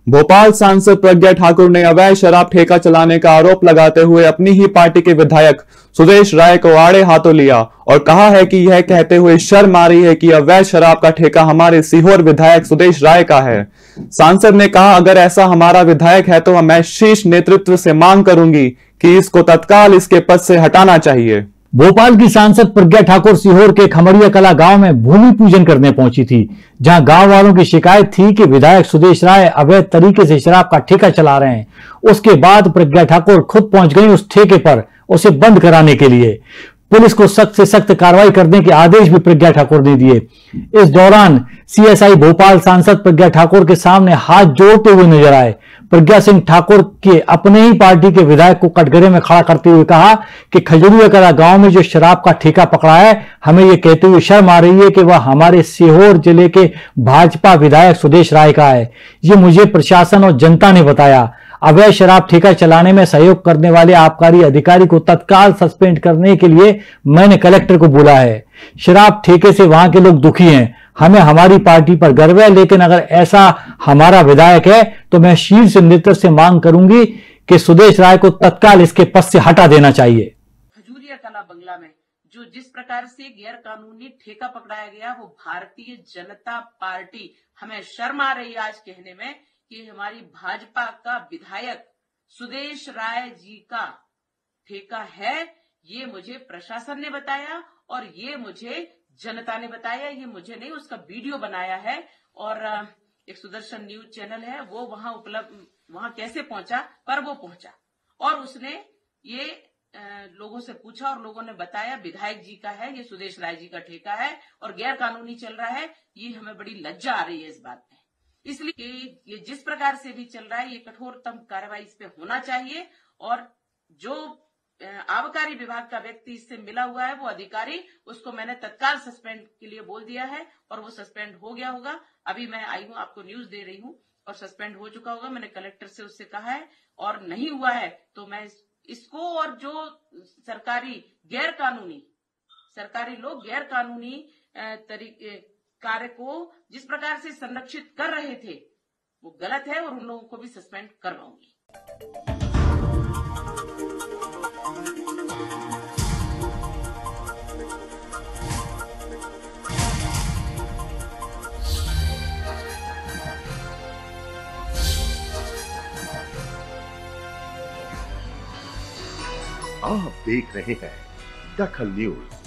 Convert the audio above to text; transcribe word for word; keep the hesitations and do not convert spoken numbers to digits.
भोपाल सांसद प्रज्ञा ठाकुर ने अवैध शराब ठेका चलाने का आरोप लगाते हुए अपनी ही पार्टी के विधायक सुदेश राय को आड़े हाथों लिया और कहा है कि यह कहते हुए शर्म आ रही है कि अवैध शराब का ठेका हमारे सीहोर विधायक सुदेश राय का है। सांसद ने कहा, अगर ऐसा हमारा विधायक है तो मैं शीर्ष नेतृत्व से मांग करूंगी कि इसको तत्काल इसके पद से हटाना चाहिए। भोपाल की सांसद प्रज्ञा ठाकुर सीहोर के खमरिया कला गांव में भूमि पूजन करने पहुंची थी, जहां गांव वालों की शिकायत थी कि विधायक सुदेश राय अवैध तरीके से शराब का ठेका चला रहे हैं। उसके बाद प्रज्ञा ठाकुर खुद पहुंच गई उस ठेके पर उसे बंद कराने के लिए। पुलिस को सख्त से सख्त कार्रवाई करने के आदेश भी प्रज्ञा ठाकुर ने दिए। इस दौरान सीएसआई भोपाल सांसद प्रज्ञा ठाकुर के सामने हाथ जोड़ते हुए नजर आए। प्रज्ञा सिंह ठाकुर के अपने ही पार्टी के विधायक को कटघरे में खड़ा करते हुए कहा कि खजूरिया कला गांव में जो शराब का ठेका पकड़ा है, हमें यह कहते हुए शर्म आ रही है कि वह हमारे सीहोर जिले के भाजपा विधायक सुदेश राय का है। ये मुझे प्रशासन और जनता ने बताया। अवैध शराब ठेका चलाने में सहयोग करने वाले आबकारी अधिकारी को तत्काल सस्पेंड करने के लिए मैंने कलेक्टर को बोला है। शराब ठेके से वहां के लोग दुखी हैं। हमें हमारी पार्टी पर गर्व है, लेकिन अगर ऐसा हमारा विधायक है तो मैं शीर्ष नेतृत्व से मांग करूंगी कि सुदेश राय को तत्काल इसके पद से हटा देना चाहिए। खजूरिया कला बंगला में जो जिस प्रकार से गैर कानूनी ठेका पकड़ाया गया, वो भारतीय जनता पार्टी, हमें शर्म आ रही है आज कहने में कि हमारी भाजपा का विधायक सुदेश राय जी का ठेका है। ये मुझे प्रशासन ने बताया और ये मुझे जनता ने बताया, ये मुझे नहीं, उसका वीडियो बनाया है। और एक सुदर्शन न्यूज चैनल है, वो वहां उपलब्ध, वहां कैसे पहुंचा, पर वो पहुंचा और उसने ये लोगों से पूछा और लोगों ने बताया विधायक जी का है, ये सुदेश राय जी का ठेका है और गैर कानूनी चल रहा है। ये हमें बड़ी लज्जा आ रही है इस बात में, इसलिए ये जिस प्रकार से भी चल रहा है, ये कठोरतम कार्रवाई इस पे होना चाहिए। और जो आबकारी विभाग का व्यक्ति इससे मिला हुआ है, वो अधिकारी, उसको मैंने तत्काल सस्पेंड के लिए बोल दिया है और वो सस्पेंड हो गया होगा। अभी मैं आई हूँ, आपको न्यूज दे रही हूँ, और सस्पेंड हो चुका होगा। मैंने कलेक्टर से उससे कहा है, और नहीं हुआ है तो मैं इस, इसको और जो सरकारी गैर कानूनी सरकारी लोग गैर कानूनी तरीके कार्य को जिस प्रकार से संरक्षित कर रहे थे, वो गलत है और उन लोगों को भी सस्पेंड करवाऊंगी। आप देख रहे हैं दखल न्यूज।